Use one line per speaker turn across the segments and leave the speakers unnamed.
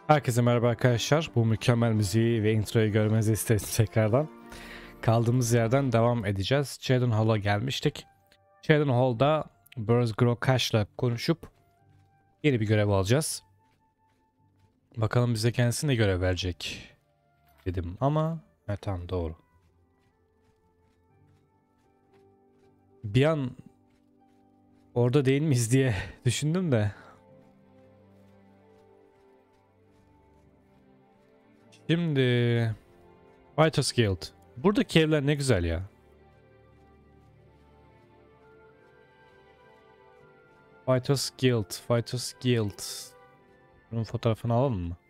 Herkese merhaba arkadaşlar. Bu mükemmel müziği ve introyu görmenizi isteriz tekrardan. Kaldığımız yerden devam edeceğiz. Cheydon gelmiştik. Cheydon Hall'da Burroughs Grokash'la konuşup yeni bir görev alacağız. Bakalım bize kendisi ne görev verecek dedim ama tamam, doğru. Bir an orada değil miyiz diye düşündüm de. Şimdi Fighters Guild. Buradaki evler ne güzel ya. Fighters Guild. Bunun fotoğrafını alalım mı?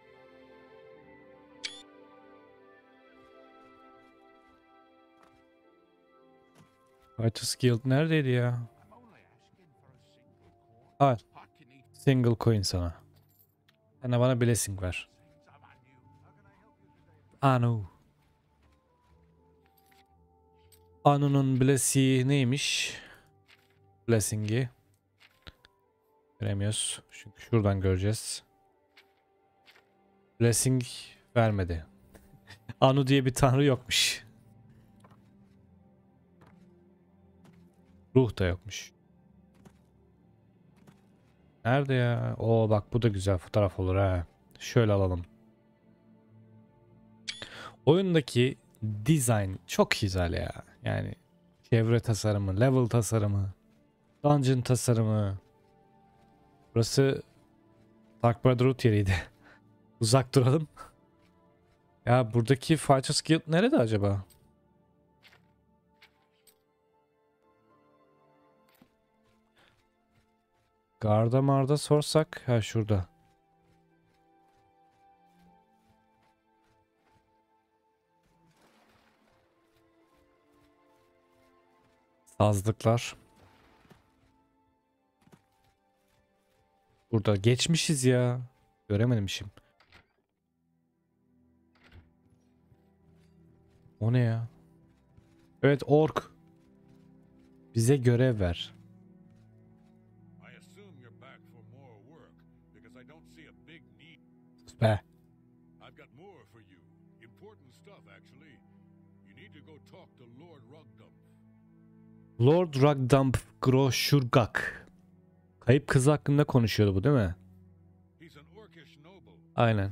Fighters Guild neredeydi ya? Al. Single coin sana. Sen de bana blessing ver. Anu. Anu'nun blessing'i neymiş? Blessing'i. Göremiyoruz. Çünkü şuradan göreceğiz. Blessing vermedi. Anu diye bir tanrı yokmuş. Ruh da yokmuş. Nerede ya? Oo bak, bu da güzel fotoğraf olur ha. Şöyle alalım. Oyundaki design çok güzel ya. Yani çevre tasarımı, level tasarımı, dungeon tasarımı. Burası Dark Brotherhood yeriydi. Uzak duralım. Ya buradaki Fighters Guild nerede acaba? Garda marda sorsak. Ha, şurada. Sazlıklar. Burada geçmişiz ya. Göremedim şimdi. O ne ya? Evet, ork. Bize görev ver. Sus be. Lord Ragdamp Groshurgak. Kayıp kız hakkında konuşuyordu bu, değil mi? Aynen.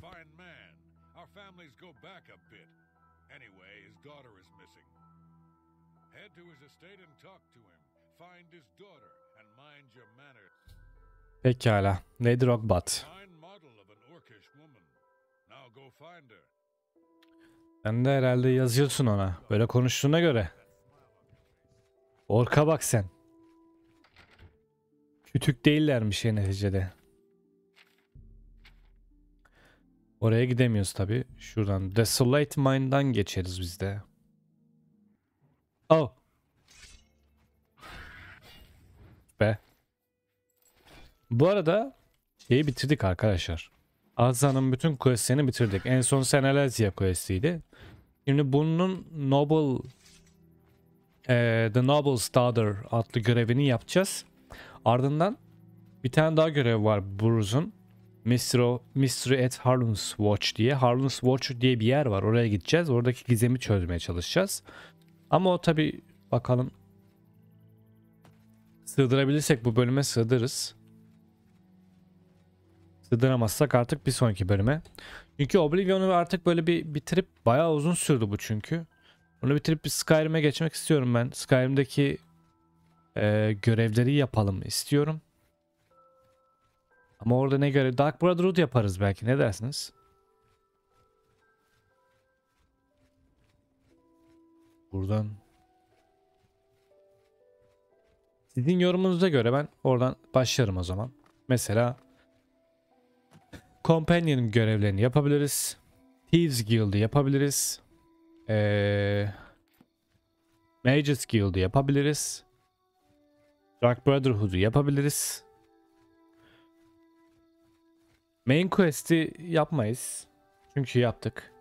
Pekala. Lady Rockbot. Sen de herhalde yazıyorsun ona. Böyle konuştuğuna göre. Orka bak sen. Kütük değillermiş ya neticede. Oraya gidemiyoruz tabi. Şuradan Desolate Mine'dan geçeriz biz de. Oh. Be. Bu arada şeyi bitirdik arkadaşlar. Azra'nın bütün questlerini bitirdik. En son Senalezia questiydi. Şimdi bunun The Noble's Daughter adlı görevini yapacağız. Ardından bir tane daha görev var Burroughs'un. Mystery at Harlan's Watch diye. Harlan's Watch diye bir yer var. Oraya gideceğiz. Oradaki gizemi çözmeye çalışacağız. Ama o tabi, bakalım. Sığdırabilirsek bu bölüme sığdırırız. Sığdıramazsak artık bir sonraki bölüme. Çünkü Oblivion'u artık böyle bir bitirip, bayağı uzun sürdü bu çünkü. Bunu bitirip bir Skyrim'e geçmek istiyorum ben. Skyrim'deki görevleri yapalım istiyorum. Ama orada ne görev? Dark Brotherhood yaparız belki. Ne dersiniz? Buradan. Sizin yorumunuza göre ben oradan başlarım o zaman. Mesela Companion görevlerini yapabiliriz. Thieves Guild'ı yapabiliriz. Mages Guild'ı yapabiliriz. Dark Brotherhood'u yapabiliriz. Main Quest'i yapmayız. Çünkü yaptık.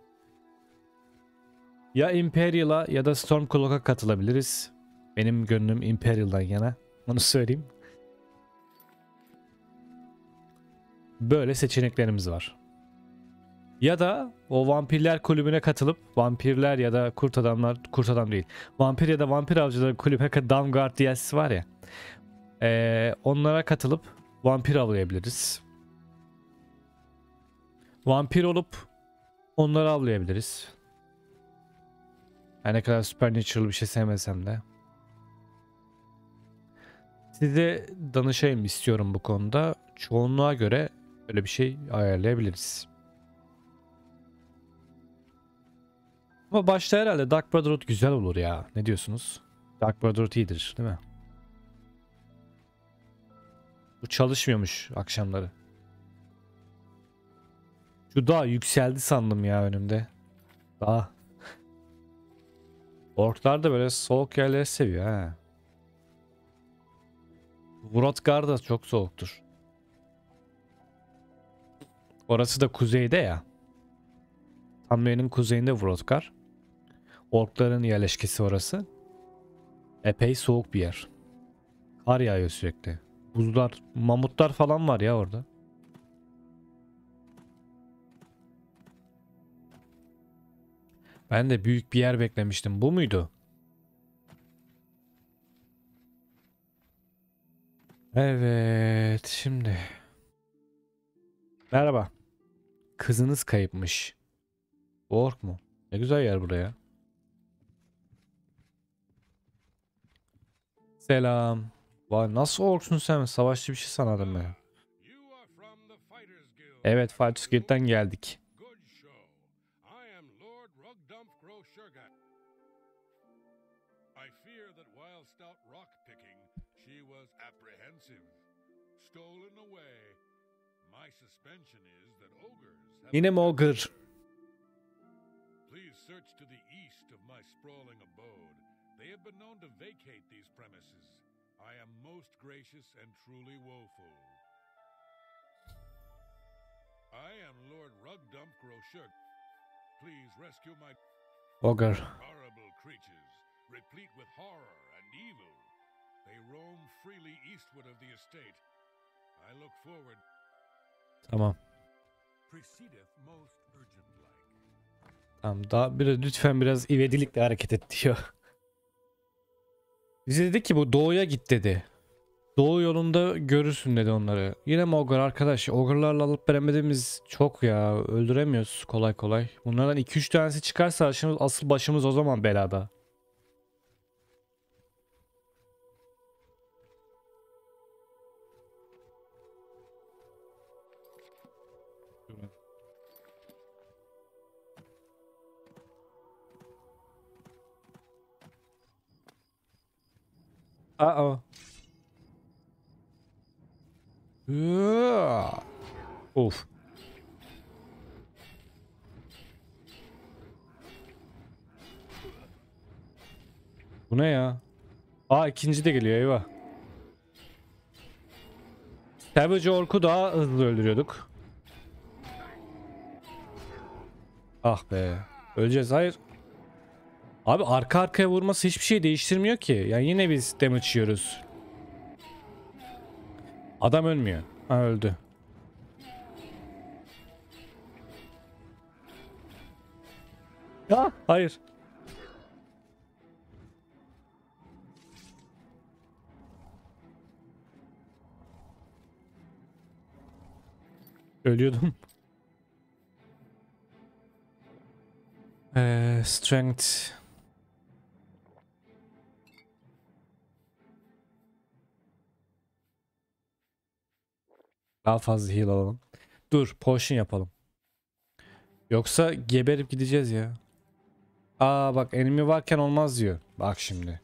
Ya Imperial'a ya da Stormcloak'a katılabiliriz. Benim gönlüm Imperial'dan yana. Onu söyleyeyim. Böyle seçeneklerimiz var. Ya da o vampirler kulübüne katılıp vampirler ya da kurt adamlar, kurt adam değil. Vampir ya da vampir avcıları kulübüne Dawnguard DLC'si var ya. Onlara katılıp vampir avlayabiliriz. Vampir olup onları avlayabiliriz. Her ne kadar Supernatural bir şey sevmesem de. Size danışayım istiyorum bu konuda. Çoğunluğa göre böyle bir şey ayarlayabiliriz. Ama başta herhalde Dark Brotherhood güzel olur ya. Ne diyorsunuz? Dark Brotherhood iyidir, değil mi? Bu çalışmıyormuş akşamları. Şu dağ yükseldi sandım ya önümde. Dağ. Orklar da böyle soğuk yerleri seviyor ha. Wrothgar da çok soğuktur. Orası da kuzeyde ya. Tamriel'in kuzeyinde Wrothgar. Orkların yerleşkesi orası. Epey soğuk bir yer. Kar yağıyor sürekli. Buzlar, mamutlar falan var ya orada. Ben de büyük bir yer beklemiştim. Bu muydu? Evet, şimdi. Merhaba. Kızınız kayıpmış. Ork mu? Ne güzel yer buraya. Selam. Vay nasıl orksun sen? Savaşçı bir şey sanırım ben. Evet, Fighters Guild'den geldik. Yine mi ogre?
Please search to the east of my sprawling abode. They have been known to vacate these premises. I am most gracious and truly woeful. I am Lord Rugdump Groshug. Please rescue my
Ogre.
horrible creatures, replete with horror and evil. They roam freely eastward of the estate. I look forward.
Tamam.
Proceedeth most urgent-like.
Tamam daha lütfen biraz ivedilikle hareket et diyor. Bize dedi ki bu doğuya git dedi. Doğu yolunda görürsün dedi onları. Yine mi ogre arkadaş? Ogre'larla alıp veremediğimiz çok ya. Öldüremiyoruz kolay kolay. Bunlardan 2-3 tanesi çıkarsa asıl başımız o zaman belada. Aa. Of. Bu ne ya? Aa ikinci de geliyor eyvah. Savage Ork'u daha hızlı öldürüyorduk. Ah be. Öleceğiz hayır. Abi arka arkaya vurması hiçbir şey değiştirmiyor ki. Yani yine biz damage yiyoruz. Adam ölmüyor. Ha öldü. Ya hayır. Ölüyordum. Strength. Daha fazla heal alalım. Dur, potion yapalım. Yoksa geberip gideceğiz ya. Aa bak enemy varken olmaz diyor. Bak şimdi.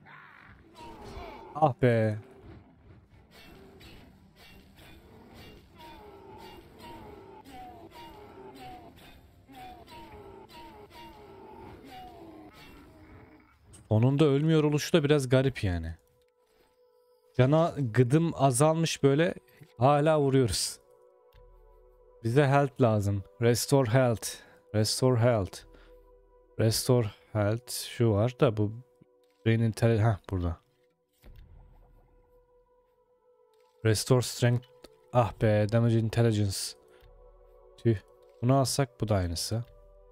Ah be. Sonunda ölmüyor oluşu da biraz garip yani. Cana gıdım azalmış böyle hala vuruyoruz. Bize health lazım. Restore health. Restore health. Restore health. Şu var da bu brain intelligence. Heh burada. Restore strength. Ah be damage intelligence. Tüh. Bunu alsak bu da aynısı.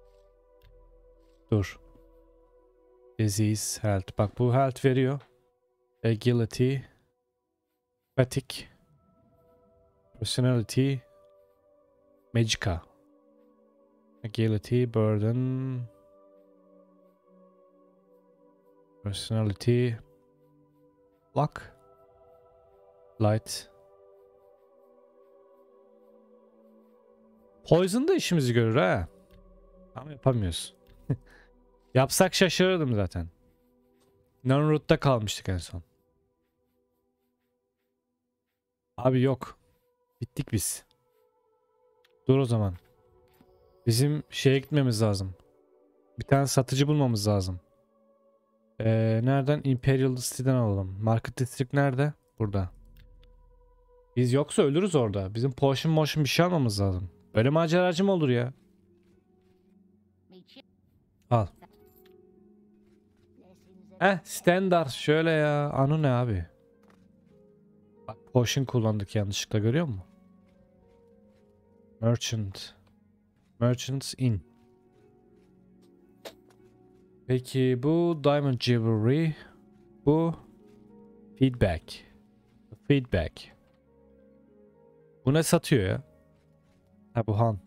Dur. Disease, health. Bak bu health veriyor. Agility. Fatigue. Personality. Magica. Agility, burden. Personality. Luck. Light. Poison da işimizi görür ha. Ama yapamıyoruz. Yapsak şaşırırdım zaten. Non-root'ta kalmıştık en son. Abi yok. Bittik biz. Dur o zaman. Bizim şeye gitmemiz lazım. Bir tane satıcı bulmamız lazım. Nereden? Imperial City'den alalım. Market District nerede? Burada. Biz yoksa ölürüz orada. Bizim potion bir şey almamız lazım. Böyle maceracı mı olur ya? Al. Standart şöyle ya. Anu ne abi? Bak potion kullandık yanlışlıkla, görüyor musun? Merchant. Merchants in. Peki bu Diamond Jewelry. Bu feedback. Feedback. Bu ne satıyor ya? Ha bu Han.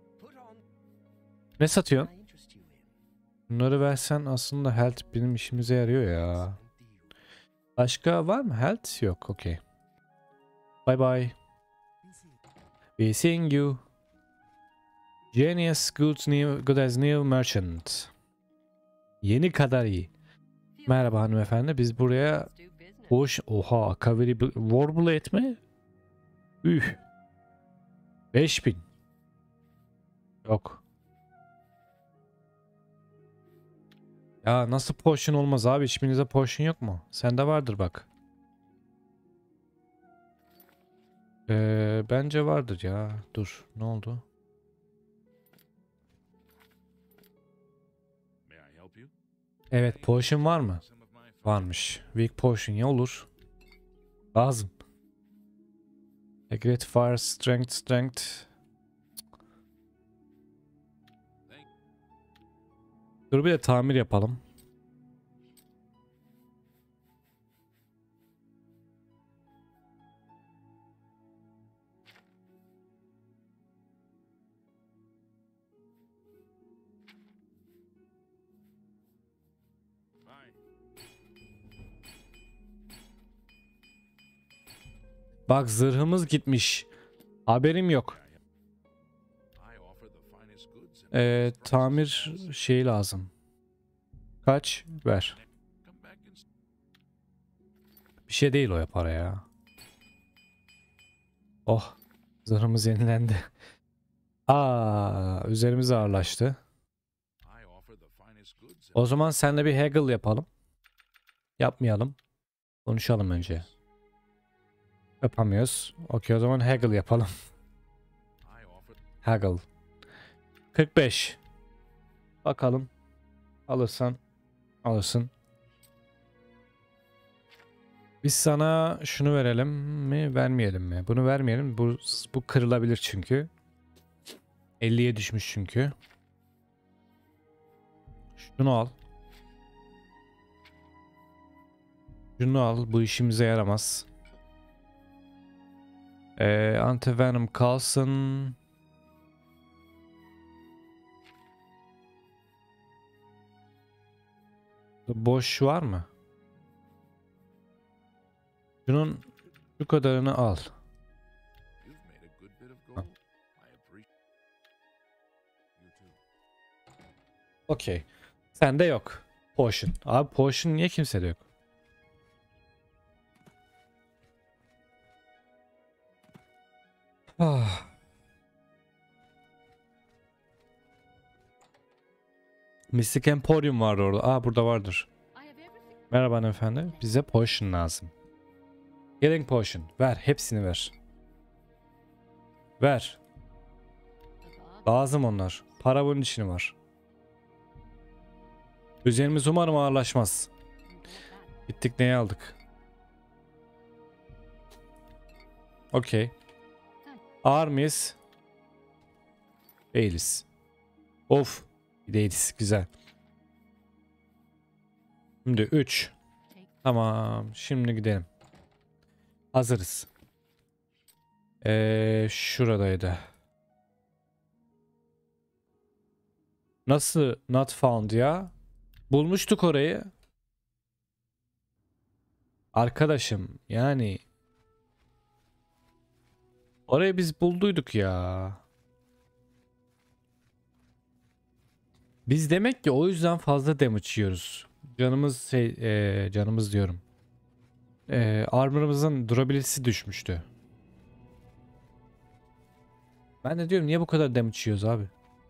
Ne satıyorsun? Bunları versen aslında health benim işimize yarıyor ya. Başka var mı? Health yok. Okey. Bye bye. We seeing you. Genius good as new merchant. Yeni kadar iyi. Merhaba hanımefendi. Biz buraya oha Kaveri Warblade mi? Üh. 5000. Yok. Ya nasıl potion olmaz abi? Hiçbirinizde potion yok mu? Sende vardır bak. Bence vardır ya. Dur. Ne oldu? Evet, potion var mı? Varmış. Weak potion ya, olur. Lazım. A great fire strength. Dur bir de tamir yapalım. Bak zırhımız gitmiş. Haberim yok. Tamir şeyi lazım. Kaç? Ver. Bir şey değil o ya, para ya. Oh. Zırhımız yenilendi. Üzerimiz ağırlaştı. O zaman seninle bir haggle yapalım. Yapmayalım. Konuşalım önce. Yapamıyoruz. Okey, o zaman haggle yapalım. Haggle. 45. Bakalım. Alırsan alırsın. Biz sana şunu verelim mi, vermeyelim mi? Bunu vermeyelim. Bu kırılabilir çünkü. 50'ye düşmüş çünkü. Şunu al. Şunu al. Bu işimize yaramaz. Antivenom kalsın. Boş var mı? Şunun şu kadarını al. Okey. Sende yok. Potion. Abi potion niye kimsede yok? Ah. Mystic Emporium var orada. Burada vardır. Merhaba hanımefendi. Bize potion lazım. Healing potion. Ver. Hepsini ver. Ver. Lazım onlar. Para bunun için var. Üzerimiz umarım ağırlaşmaz. Gittik, neyi aldık? Okey. Ağır mıyız? Değiliz. Of. Değiliz. Güzel. Şimdi 3. Tamam. Şimdi gidelim. Hazırız. Şuradaydı. Nasıl not found ya? Bulmuştuk orayı. Arkadaşım yani orayı biz bulduyduk ya. Biz demek ki o yüzden fazla damage yiyoruz. Canımız diyorum. Armor'ımızın durability'si düşmüştü. Ben de diyorum niye bu kadar damage yiyoruz abi?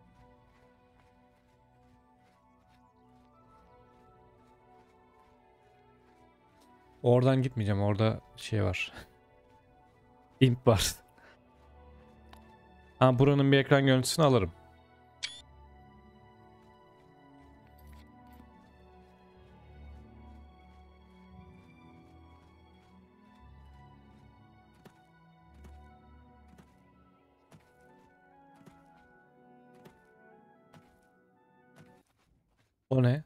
Oradan gitmeyeceğim. Orada şey var. Imp var. Ha, buranın bir ekran görüntüsünü alırım. O ne?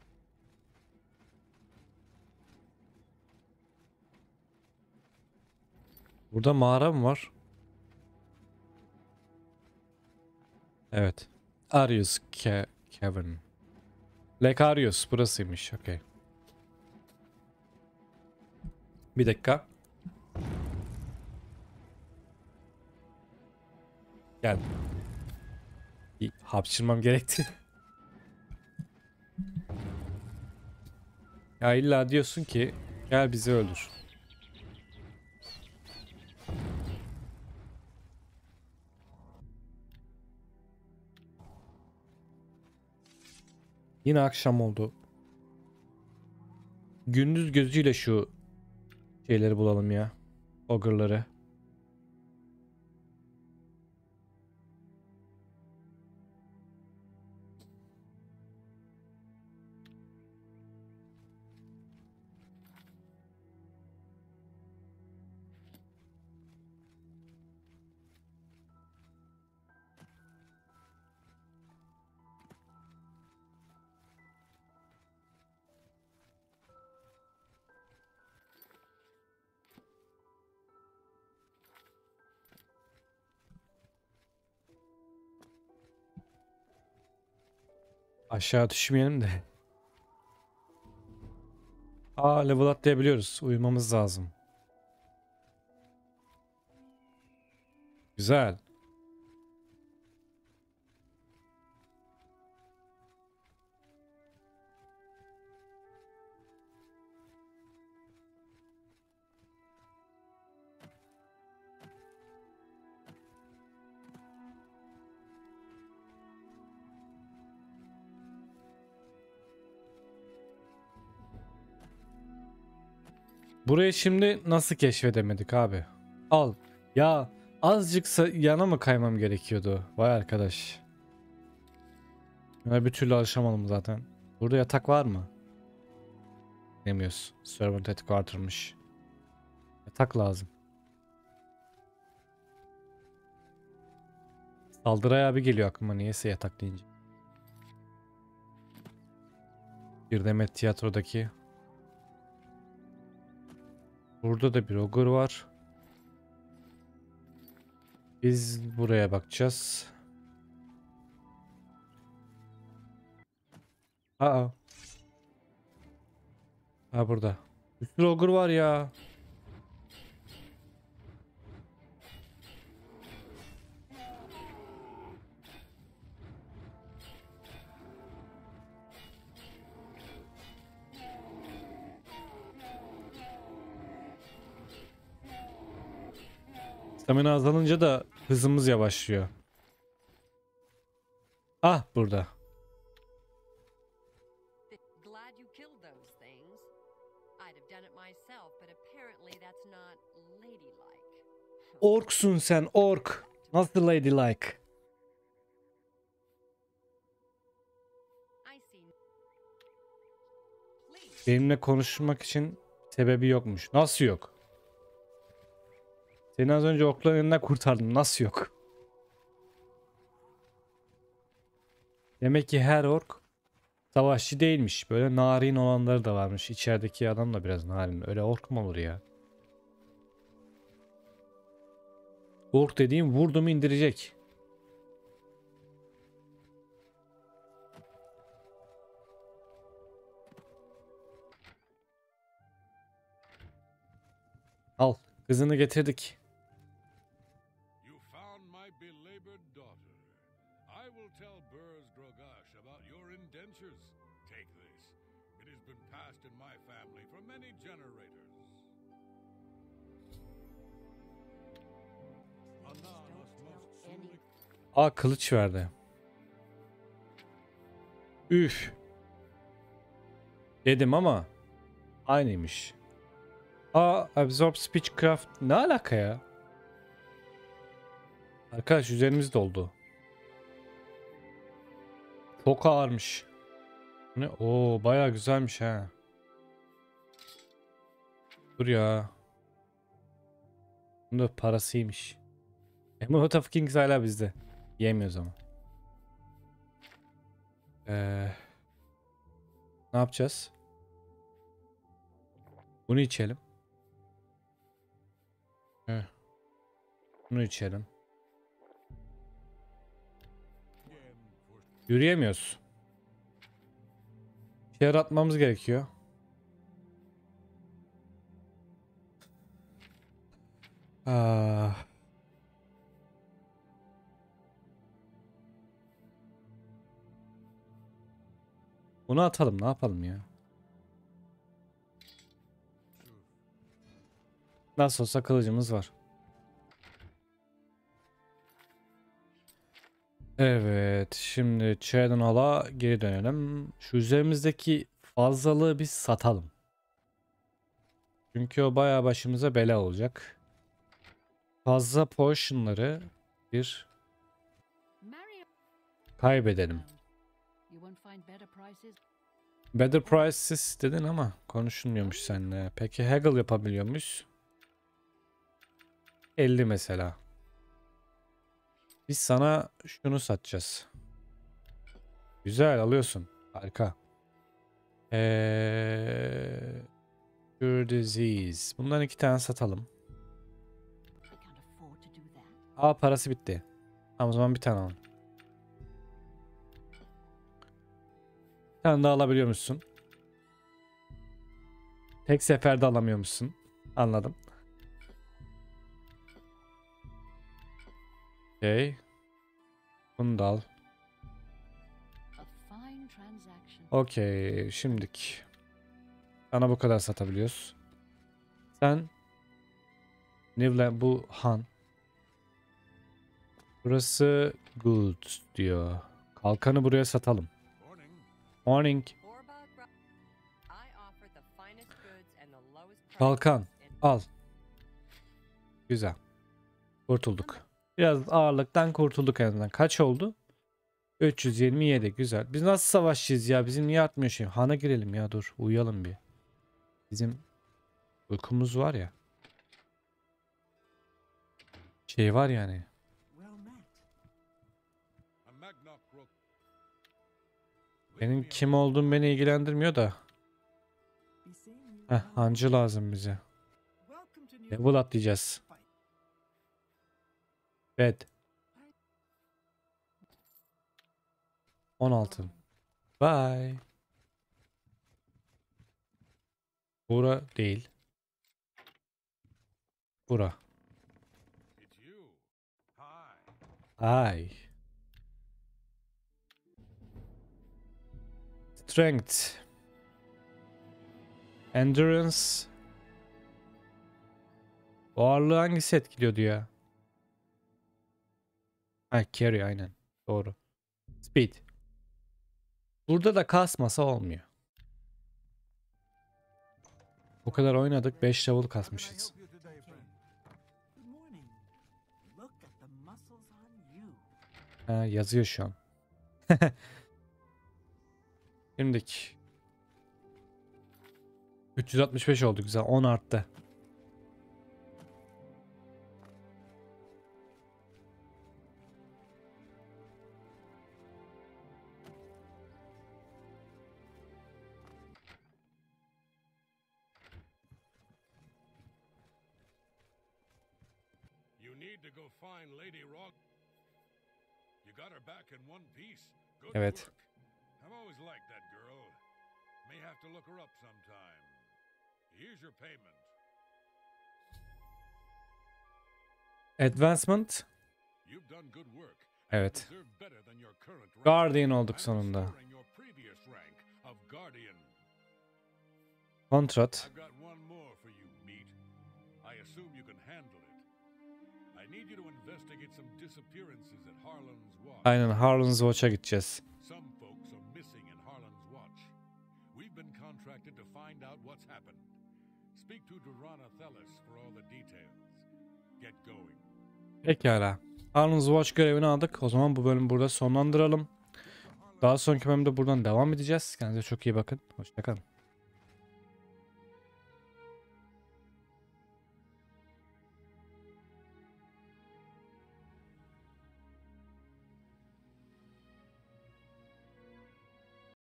Burada mağara mı var? Evet. Arius Cavern. Lake Arius burasıymış. Okey. Bir dakika. Gel. Bir hapşırmam gerekti. Ya illa diyorsun ki gel bizi öldür. Yine akşam oldu. Gündüz gözüyle şu şeyleri bulalım ya. Ogre'ları. Aşağı düşmeyelim de. Aa, level atlayabiliyoruz. Uyumamız lazım. Güzel. Burayı şimdi nasıl keşfedemedik abi? Al. Ya azıcık yana mı kaymam gerekiyordu? Vay arkadaş. Ben bir türlü alışamadım zaten. Burada yatak var mı? Demiyoruz. Servant headquarter'mış. Yatak lazım. Saldıray abi geliyor aklıma niyeyse yatak deyince. Bir demet tiyatrodaki. Burada da bir ogre var. Biz buraya bakacağız. Aa. Ha burada. Bir sürü ogre var ya. Stamina azalınca da hızımız yavaşlıyor. Ah burada.
Glad you killed those things. I'd have done it myself, but apparently that's not ladylike.
Orksun sen ork. Nasıl ladylike?
I see. Please.
Benimle konuşmak için sebebi yokmuş. Nasıl yok? Seni az önce okların elinden kurtardım. Nasıl yok? Demek ki her ork savaşçı değilmiş. Böyle narin olanları da varmış. İçerideki adam da biraz narin. Öyle ork mu olur ya? Ork dediğim vurdu mu indirecek. Al. Kızını getirdik.
You found my belabored daughter. I will tell Burz Grogash about your indentures. Take this. It has been passed in my family for many generators. Ananas most truly.
Aa, kılıç verdi. Üf. Dedim ama aynıymış. Aa, absorb speechcraft ne alaka ya? Arkadaş üzerimiz doldu. Çok ağırmış. Ne? Oo, bayağı güzelmiş ha. Dur ya. Bunun da parasıymış. Emerald of Kings hala bizde. Yemiyoruz ama. Ne yapacağız? Bunu içelim. Bunu içelim. Yürüyemiyoruz. Bir şeyler atmamız gerekiyor. Ah. Bunu atalım, ne yapalım ya? Nasıl olsa kılıcımız var. Evet, şimdi Chadon Hall'a geri dönelim. Şu üzerimizdeki fazlalığı biz satalım. Çünkü o bayağı başımıza bela olacak. Fazla potionları bir kaybedelim. Better prices dedin ama konuşulmuyormuş seninle. Peki haggle yapabiliyor muyuz? 50 mesela. Biz sana şunu satacağız. Güzel alıyorsun. Harika. Cure disease. Bundan 2 tane satalım. Aa, parası bitti. Tamam, o zaman bir tane alalım. Bir tane daha alabiliyor musun? Tek seferde alamıyor musun? Anladım. Okay. Bunu da al. Okey. Şimdilik. Sana bu kadar satabiliyoruz. Sen Nivle bu Han. Burası good diyor. Kalkanı buraya satalım.
Morning.
Morning.
I offer the finest goods and the lowest prices
Kalkan.
in-
Al. Güzel. Kurtulduk. Biraz ağırlıktan kurtulduk en azından. Kaç oldu? 327. Güzel. Biz nasıl savaşçıyız ya? Bizim niye artmıyor şey? Han'a girelim ya, dur. Uyuyalım bir. Bizim uykumuz var ya. Şey var yani.
A Magnok Rook.
Benim kim olduğum beni ilgilendirmiyor da. Hancı lazım bize. Level atlayacağız. Bed. 16. Bye. Bura değil. Bura.
It's you. Hi.
Ay. Strength. Endurance. O ağırlığı hangisi etkiliyordu ya? Ha, carry aynen. Doğru. Speed. Burada da kasmasa olmuyor. Bu kadar oynadık, 5 level kasmışız. Ha, yazıyor şu an. Şimdiki 365 oldu, güzel, 10 arttı.
need to go find Lady Rock. You got her back in one piece. Good
Evet.
work. I've always liked that girl. May have to look her up sometime. Here's your payment.
Advancement.
You've done good work.
Evet.
Deserve better than your current rank.
Guardian olduk
I'm
sonunda.
restoring your previous rank of Guardian.
Kontrat.
I've got one more for you, Meat. I assume you can handle it. I need you to investigate some disappearances at Harlan's Watch.
Aynen Harlan's Watch'a gideceğiz.
Some folks are missing in Harlan's Watch. We've been contracted to find out what's happened. Speak to Durana Thelis for all the details. Get going.
Pekala. Harlan's Watch görevini aldık. O zaman bu bölümü burada sonlandıralım. Daha sonraki bölümde buradan devam edeceğiz. Kendinize çok iyi bakın. Hoşçakalın.